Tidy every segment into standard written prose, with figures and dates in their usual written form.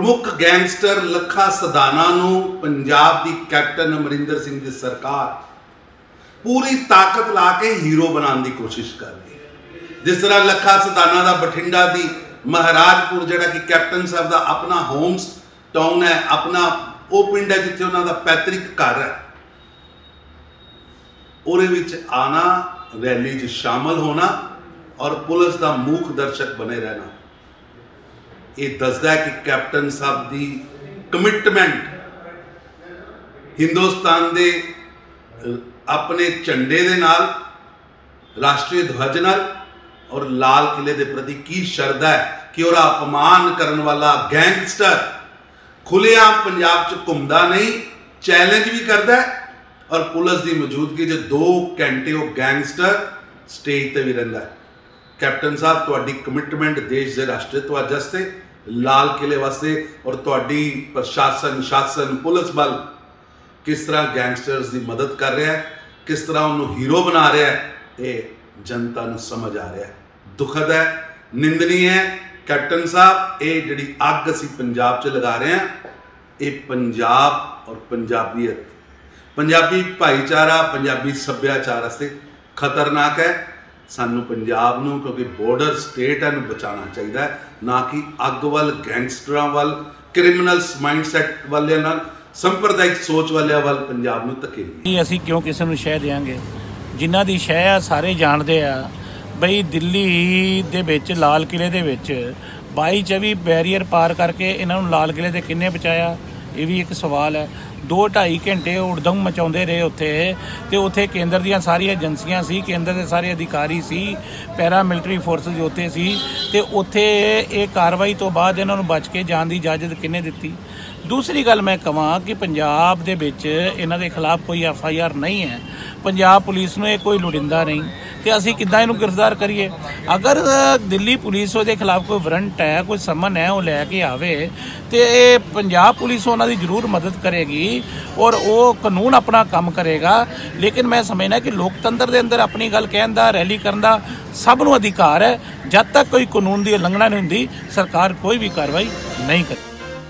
प्रमुख गैंगस्टर लखा सदाना नूं पंजाब की कैप्टन अमरिंदर सिंह की सरकार पूरी ताकत ला के हीरो बनाने की कोशिश कर रही है। जिस तरह लखा सदाना का बठिंडा की महाराजपुर जिहड़ा कि कैप्टन साहब का अपना होम्स टाउन है, अपना वो पिंड है जिथे उन्होंने पैतृक घर है, उहदे विच आना, रैली च शामिल होना और पुलिस का मूक दर्शक बने रहना, ये दसदा है कि कैप्टन साहब की कमिटमेंट हिंदुस्तान के अपने झंडे दे नाल, राष्ट्रीय ध्वज नाल और लाल किले के प्रति की शरधा है कि वह अपमान करने वाला गैंगस्टर खुलेआम पंजाब च घूमता नहीं, चैलेंज भी करता है और पुलिस की मौजूदगी 2 घंटे वो गैंगस्टर स्टेज पर भी रहिंदा है। कैप्टन साहब तुहाडी कमिटमेंट देश के राष्ट्रीयत्व वास्ते, लाल किले वास्ते और तुहाडी प्रशासन, शासन, पुलिस बल किस तरह गैंगस्टर्स की मदद कर रहा है, किस तरह उन्होंने हीरो बना रहा है, ये जनता नूं समझ आ रहा है। दुखद है, निंदनीय है। कैप्टन साहब ये जिहड़ी अग असीं पंजाब च लगा रहे हैं, ये पंजाब और पंजाबीयत, पंजाबी भाईचारा, पंजाबी सभ्याचार वास्ते खतरनाक है। सानू पंजाब नूं क्योंकि बॉर्डर स्टेट है बचाना चाहिए, ना कि अग वाल, गैंगस्टरां वाल, क्रिमिनल्स माइंडसैट वाले नाल, संप्रदायिक सोच वाले वाल पंजाब नूं धकेली। असीं क्यों किसी नूं शह देंगे जिन्हां दी शह आ सारे जानते आ बई दिल्ली दे विच लाल किले दे विच 22-24 बैरीयर पार करके इन्हां नूं लाल किले ते किन्ने बचाया, ये भी एक सवाल है। 2-2.5 घंटे उड़दम मचाते रहे उत्थे केंद्र दियां सारी एजेंसियां सी, केंद्र के सारे अधिकारी सी, पैरा मिलिटरी फोर्सिस उत्थे सी ते उत्थे ये कार्रवाई तो बाद इन्हां नूं बच के जाण दी इजाजत किन्ने दित्ती। दूसरी गल मैं कहां कि पंजाब दे विच इन्हां दे खिलाफ कोई FIR नहीं है, पंजाब पुलिस नूं ये कोई लुड़िंदा नहीं, तो असीं किद्दां इहनूं गिरफ्तार करिए। अगर दिल्ली पुलिस उहदे खिलाफ कोई वारंट है, कोई समन है, वो लैके आवे तो पंजाब पुलिस उन्हां दी जरूर मदद करेगी और वो कानून अपना काम करेगा। लेकिन मैं समझना कि लोकतंत्र के अंदर अपनी गल कहण दा, रैली करन दा सब नूं अधिकार है। जब तक कोई कानून की उलंघना नहीं हुंदी, सरकार कोई भी कार्रवाई नहीं करती।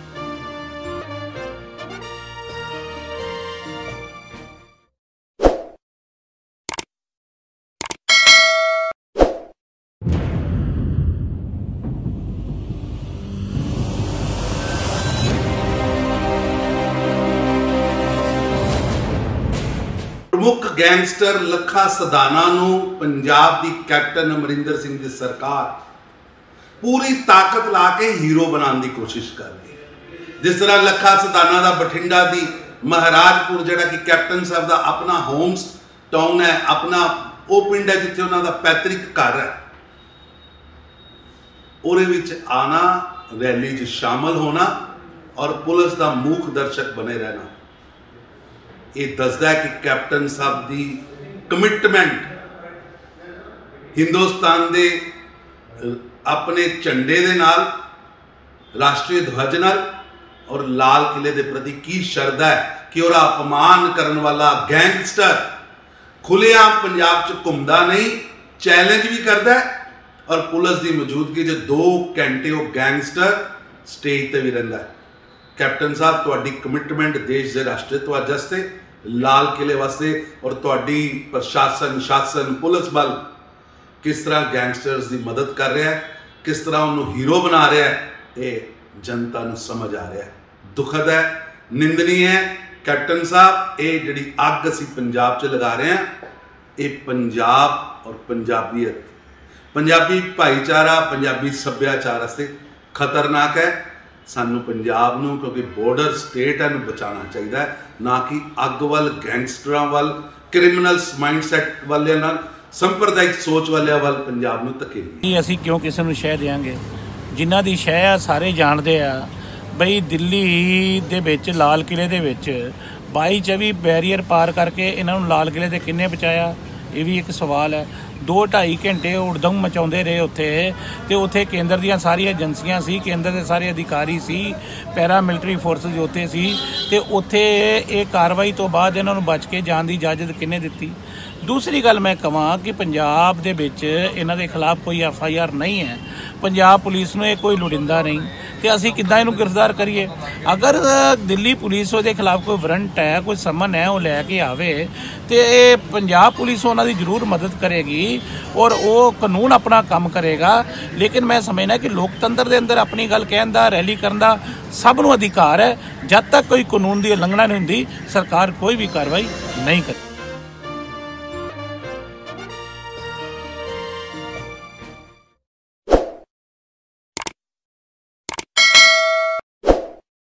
प्रमुख गैंगस्टर लखा सदाना नूं पंजाब की कैप्टन अमरिंदर सिंह की सरकार पूरी ताकत ला के हीरो बनाने की कोशिश कर रही है। जिस तरह लखा सदाना का बठिंडा की महाराजपुर जिहड़ा कि कैप्टन साहब का अपना होम्स टाउन है, अपना वो पिंड है जिथे उन्होंने पैतृक घर है, उहदे विच आना, रैली च शामिल होना और पुलिस का मूक दर्शक बने रहना, ये दसदा है कि कैप्टन साहब की कमिटमेंट हिंदुस्तान के अपने झंडे दे नाल, राष्ट्रीय ध्वज नाल और लाल किले के प्रति की शरधा है कि वह अपमान करने वाला गैंगस्टर खुलेआम पंजाब च घूमता नहीं, चैलेंज भी करता है और पुलिस की मौजूदगी 2 घंटे वो गैंगस्टर स्टेज पर भी रहिंदा है। कैप्टन साहब तुहाडी कमिटमेंट देश के राष्ट्रीयत्व वास्ते, लाल किले वास्ते और तुहाडी प्रशासन, शासन, पुलिस बल किस तरह गैंगस्टर्स की मदद कर रहा है, किस तरह उन्होंने हीरो बना रहा है, ये जनता नूं समझ आ रहा है। दुखद है, निंदनीय है। कैप्टन साहब ये जिहड़ी अग असीं पंजाब च लगा रहे हैं, ये पंजाब और पंजाबीयत, पंजाबी भाईचारा, पंजाबी सभ्याचार वास्ते खतरनाक है। सानू पंजाब नूं क्योंकि बॉर्डर स्टेट है बचाना चाहिए, ना कि अग वाल, गैंगस्टरां वाल, क्रिमिनल्स माइंडसैट वाले नाल, संप्रदायिक सोच वाले वाल पंजाब नूं धकेली। असीं क्यों किसी नूं शह देंगे जिन्हां दी शह आ सारे जानते आ बई दिल्ली दे विच लाल किले दे विच 22-24 बैरीयर पार करके इन्हां नूं लाल किले ते किन्ने बचाया, ये भी एक सवाल है। 2-2.5 घंटे उड़दम मचाते रहे उत्थे केंद्र दियां सारी एजेंसियां सी, केंद्र के सारे अधिकारी सी, पैरा मिलिटरी फोर्सिस उत्थे सी ते उत्थे ये कार्रवाई तो बाद इन्हां नूं बच के जाण दी इजाजत किन्ने दित्ती। दूसरी गल मैं कहां कि पंजाब दे विच इन्हां दे खिलाफ कोई FIR नहीं है, पंजाब पुलिस नूं ये कोई लुड़िंदा नहीं, ਤੇ ਅਸੀਂ ਕਿੱਦਾਂ ਇਹਨੂੰ ਗ੍ਰਿਫਤਾਰ ਕਰੀਏ। ਅਗਰ ਦਿੱਲੀ ਪੁਲਿਸ ਉਹਦੇ ਖਿਲਾਫ ਕੋਈ ਵਾਰੰਟ ਹੈ, ਕੋਈ ਸਮਨ ਹੈ, ਉਹ ਲੈ ਕੇ ਆਵੇ ਤੇ ਇਹ ਪੰਜਾਬ ਪੁਲਿਸ ਉਹਨਾਂ ਦੀ ਜ਼ਰੂਰ ਮਦਦ ਕਰੇਗੀ ਔਰ ਉਹ ਕਾਨੂੰਨ ਆਪਣਾ ਕੰਮ ਕਰੇਗਾ। ਲੇਕਿਨ ਮੈਂ ਸਮਝਦਾ ਕਿ ਲੋਕਤੰਤਰ ਦੇ ਅੰਦਰ ਆਪਣੀ ਗੱਲ ਕਹਿਣ ਦਾ, ਰੈਲੀ ਕਰਨ ਦਾ ਸਭ ਨੂੰ ਅਧਿਕਾਰ ਹੈ। ਜਦ ਤੱਕ ਕੋਈ ਕਾਨੂੰਨ ਦੀ ਉਲੰਘਣਾ ਨਹੀਂ ਹੁੰਦੀ, ਸਰਕਾਰ ਕੋਈ ਵੀ ਕਾਰਵਾਈ ਨਹੀਂ ਕਰਦੀ।